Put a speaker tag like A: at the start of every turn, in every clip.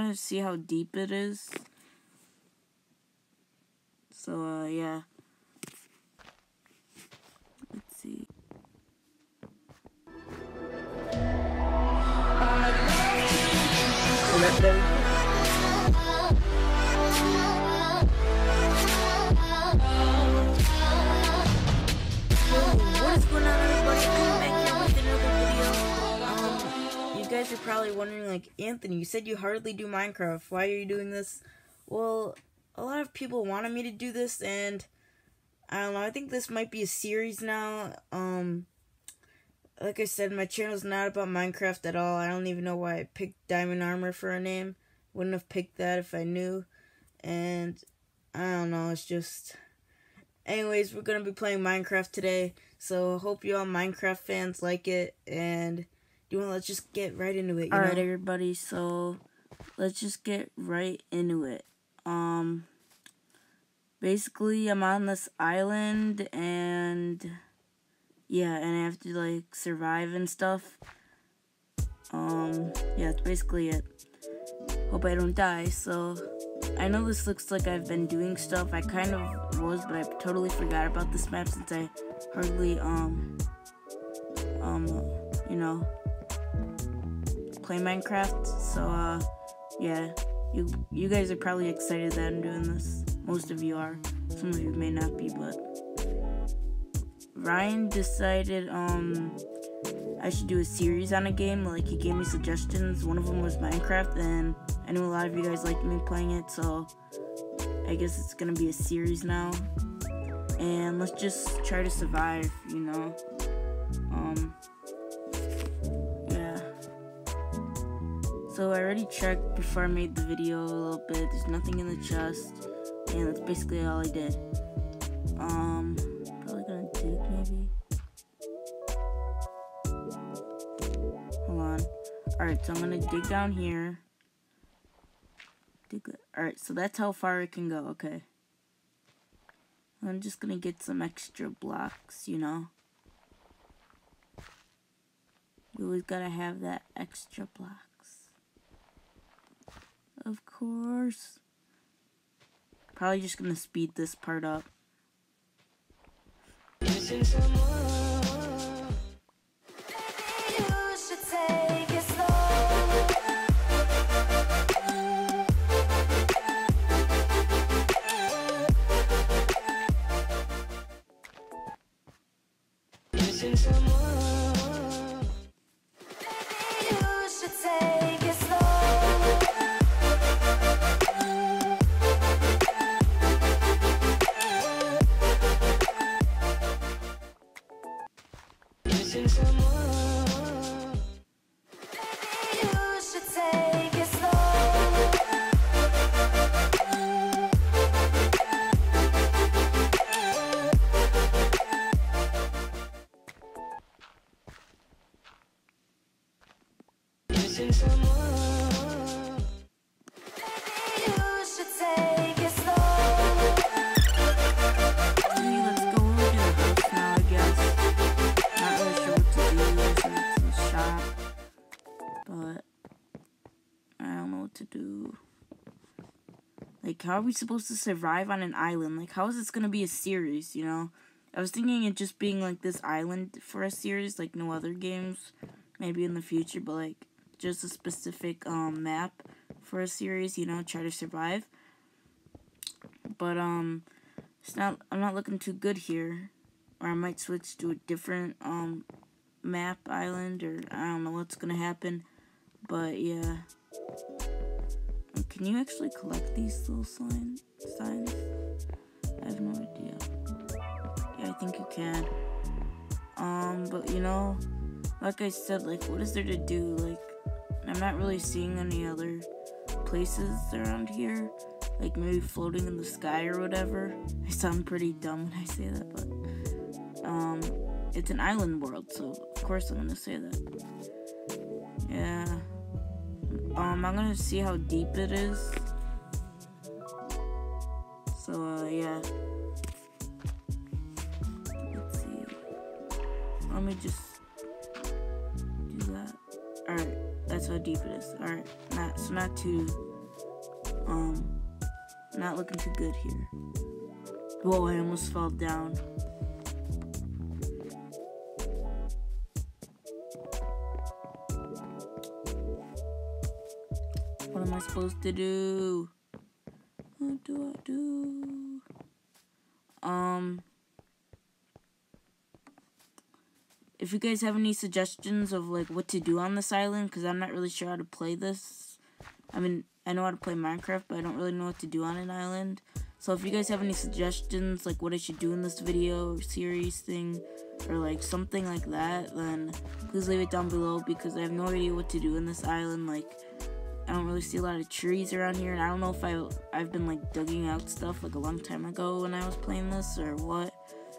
A: gonna see how deep it is. So, yeah. Let's see. What is going on, everybody? I'm back here with another video. You guys are probably wondering, like, Anthony, you said you hardly do Minecraft. Why are you doing this? Well, a lot of people wanted me to do this, and I don't know, I think this might be a series now. Like I said, my channel's not about Minecraft at all. I don't even know why I picked Diamond Armor for a name. Wouldn't have picked that if I knew. And I don't know, it's just... Anyways, we're going to be playing Minecraft today. So, hope you all Minecraft fans like it. And let's just get right into it. Alright, everybody, so let's just get right into it. Basically, I'm on this island, and yeah, and I have to, like, survive and stuff. Yeah, that's basically it. Hope I don't die. So, I know this looks like I've been doing stuff. I kind of was, but I totally forgot about this map since I hardly, you know, play Minecraft. So, yeah, you guys are probably excited that I'm doing this. Most of you are. Some of you may not be, but Ryan decided, I should do a series on a game. Like, he gave me suggestions. One of them was Minecraft, and I know a lot of you guys liked me playing it, so I guess it's gonna be a series now. And let's just try to survive, you know. Yeah. So I already checked before I made the video a little bit. There's nothing in the chest, and that's basically all I did. Probably gonna dig maybe. Hold on. Alright, so I'm gonna dig down here. Alright, so that's how far it can go, okay. I'm just gonna get some extra blocks, you know. You always gotta have that extra blocks. Of course. Probably just gonna speed this part up. Like, how are we supposed to survive on an island? Like, how is this gonna be a series, you know? I was thinking it just being, like, this island for a series, like no other games, maybe in the future, but, like, just a specific, map for a series, you know, try to survive. But, I'm not looking too good here, or I might switch to a different, map island, or I don't know what's gonna happen, but, yeah. Can you actually collect these little signs? I have no idea. Yeah, I think you can. But you know, like I said, like, what is there to do? Like, I'm not really seeing any other places around here. Like, maybe floating in the sky or whatever. I sound pretty dumb when I say that, but, it's an island world, so of course I'm gonna say that. Yeah. I'm gonna see how deep it is. So, yeah. Let's see. Let me just do that. Alright, that's how deep it is. Alright, not too Not looking too good here. Whoa, I almost fell down. What am I supposed to do? What do I do? If you guys have any suggestions of like what to do on this island, because I'm not really sure how to play this. I mean, I know how to play Minecraft, but I don't really know what to do on an island. So if you guys have any suggestions, like what I should do in this video or series thing, or like something like that, then please leave it down below, because I have no idea what to do in this island. Like, I don't really see a lot of trees around here, and I don't know if I've been like digging out stuff like a long time ago when I was playing this or what.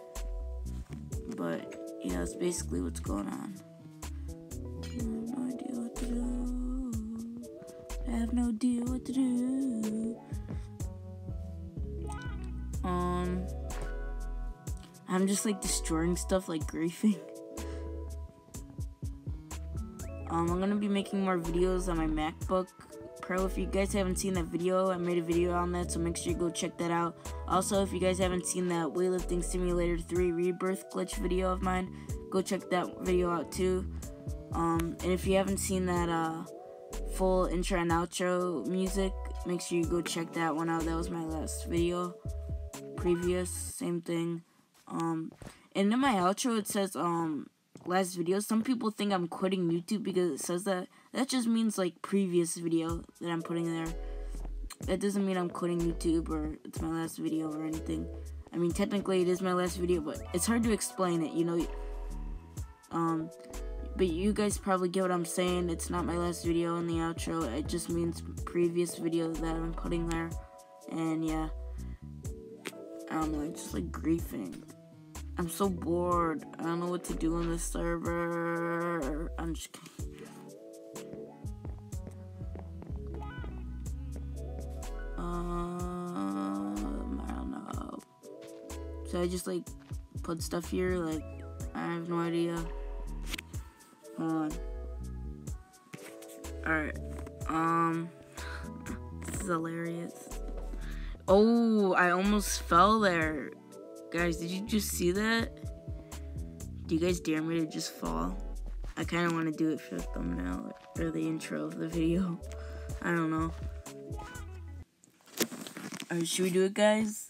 A: But yeah, that's basically what's going on. I have no idea what to do. I have no idea what to do. I'm just like destroying stuff like griefing. I'm gonna be making more videos on my MacBook Pro. If you guys haven't seen that video, I made a video on that, so make sure you go check that out. Also, if you guys haven't seen that Weightlifting Simulator 3 Rebirth glitch video of mine, go check that video out too. And if you haven't seen that full intro and outro music, make sure you go check that one out. That was my last video. Previous, same thing. And in my outro it says last video. Some people think I'm quitting YouTube because it says that. That just means like previous video that I'm putting there. That doesn't mean I'm quitting YouTube or it's my last video or anything. I mean, technically it is my last video, but it's hard to explain it, you know. But you guys probably get what I'm saying. It's not my last video in the outro. It just means previous video that I'm putting there. And yeah, I'm like just like griefing. I'm so bored. I don't know what to do on this server. I'm just kidding. I don't know. So I just like put stuff here. Like, I have no idea. Hold on. Alright. This is hilarious. Oh, I almost fell there. Guys, did you just see that? Do you guys dare me to just fall? I kind of want to do it for the thumbnail or the intro of the video. I don't know. Alright, should we do it, guys?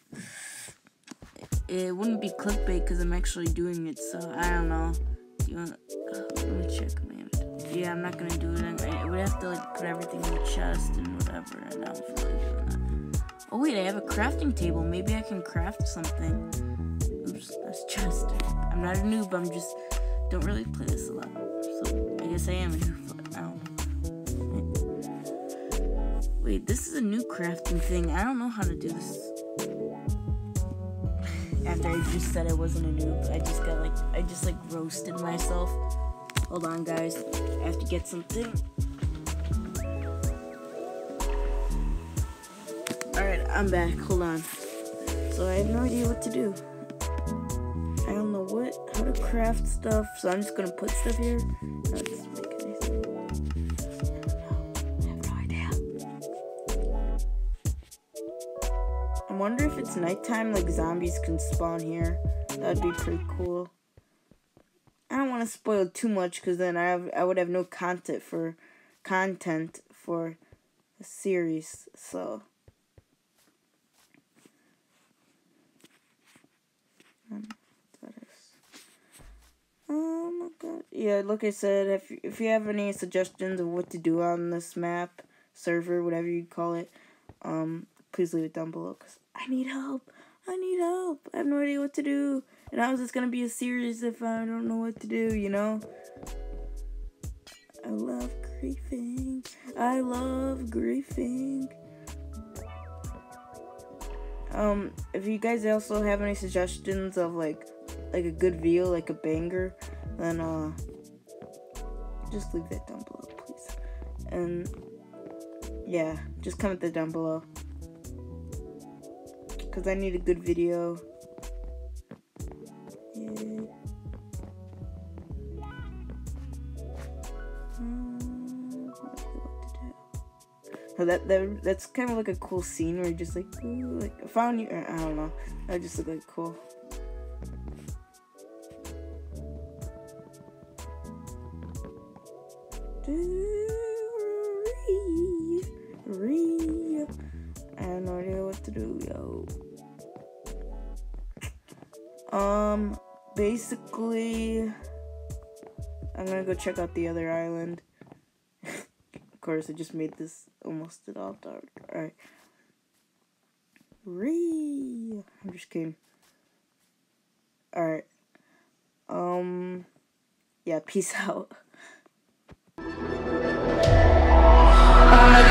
A: It wouldn't be clickbait because I'm actually doing it, so I don't know. Do you want? Let me check, man. Yeah, I'm not gonna do it. I would have to like put everything in the chest and whatever, and I don't feel like doing that. Oh wait, I have a crafting table. Maybe I can craft something. Oops, that's chest. I'm not a noob. I'm just don't really play this a lot, so I guess I am a noob. I don't know. Wait, this is a new crafting thing. I don't know how to do this. After I just said I wasn't a noob, I just roasted myself. Hold on, guys. I have to get something. Alright, I'm back. Hold on. So I have no idea what to do. I don't know how to craft stuff, so I'm just gonna put stuff here. No, it doesn't make anything. I have no idea. I wonder if it's nighttime, like zombies can spawn here. That'd be pretty cool. I don't want to spoil too much because then I would have no content for the series. So oh my god. Yeah, like I said, if you have any suggestions of what to do on this map, server, whatever you call it, please leave it down below because I need help. I need help. I have no idea what to do. And how is this gonna be a series if I don't know what to do, you know? I love griefing. I love griefing. If you guys also have any suggestions of like a good video, like a banger, then just leave that down below, please. And yeah, just comment that down below. Because I need a good video. Yeah. So that's kind of like a cool scene where you're just like, ooh, like I found you. I don't know. That just looked like cool. I have no idea what to do, yo. Basically, I'm gonna go check out the other island. Of course, I just made this almost all dark. Alright. I'm just kidding. Alright. Yeah, peace out.